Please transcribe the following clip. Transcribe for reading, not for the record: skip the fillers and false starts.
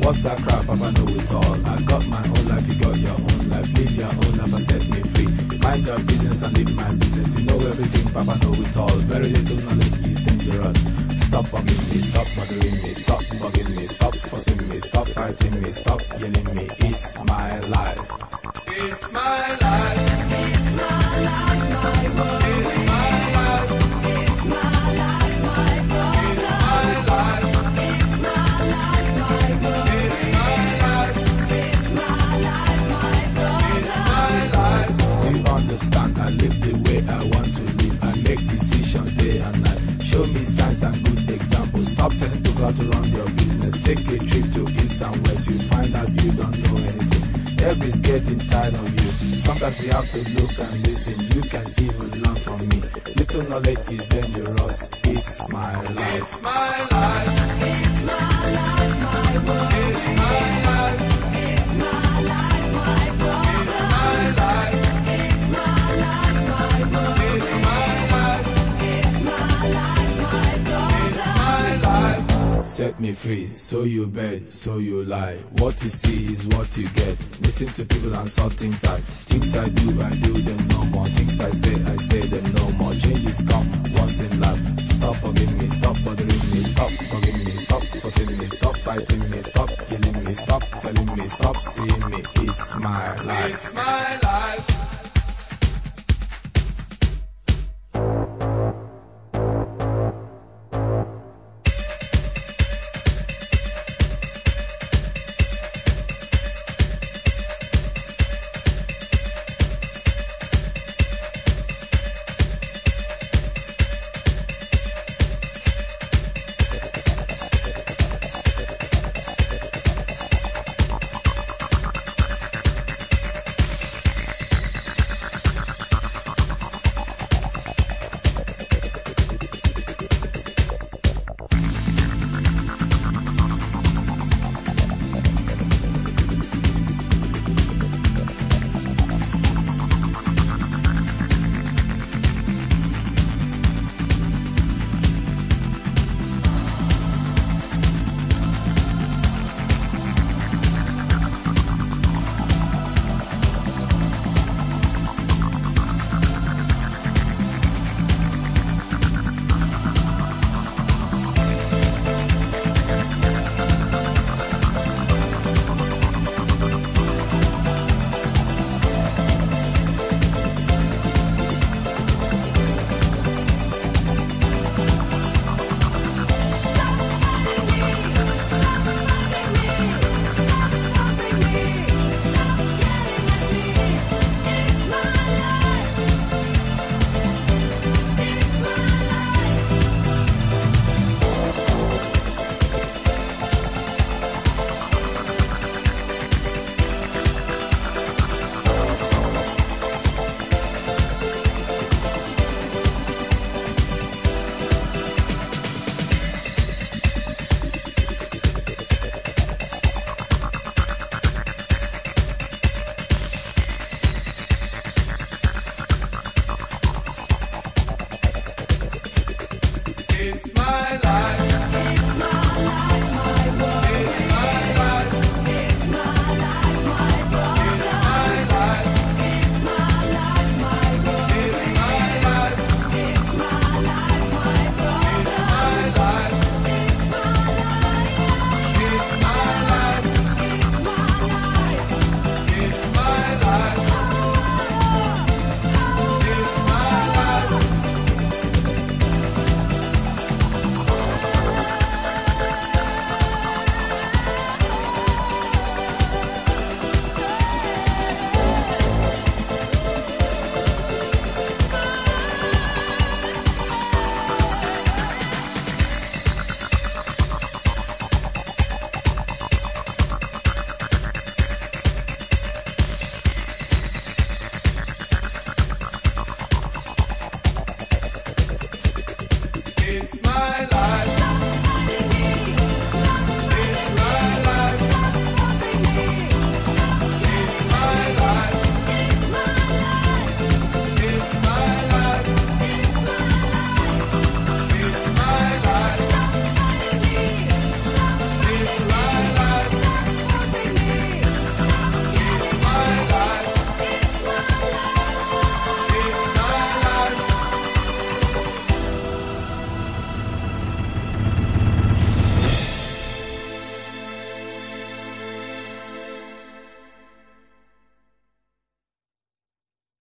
What's that crap? Papa know it all. I got my own life, you got your own life. Live your own life and set me free. Mind your business and live my business. You know everything, Papa know it all. Very little knowledge is dangerous. Stop bugging me, stop bothering me, stop bugging me, stop fussing me, stop fighting me, stop yelling me. It's my life. It's my life. It's my life, my world. It's my life. It's my life, my world. It's my life. It's my life, my world. It's my life. It's my life, my world. It's my life. Do you understand? I live the way I want to live. I make decisions day and night. Show me signs and good examples. Stop telling people how to run your business. Take a trip to east and west. You find out you don't know anything. Everybody's getting tired of you. Sometimes you have to look and listen. You can even learn from me. Little knowledge is dangerous. It's my life. It's my life. It's my life, my world. It's my life. It's my life, my world. It's my life. It's my life, my world. It's my life. It's my life, my world. It's my life. Set me free, so you beg, so you lie. What you see is what you get. Listen to people and saw things I do them no more. Things I say them no more. Changes come once in life. Stop bugging me, stop bothering me, stop bugging me, stop fussing me, stop fighting me, stop yelling me, stop telling me, stop seeing me. It's my life. It's my life.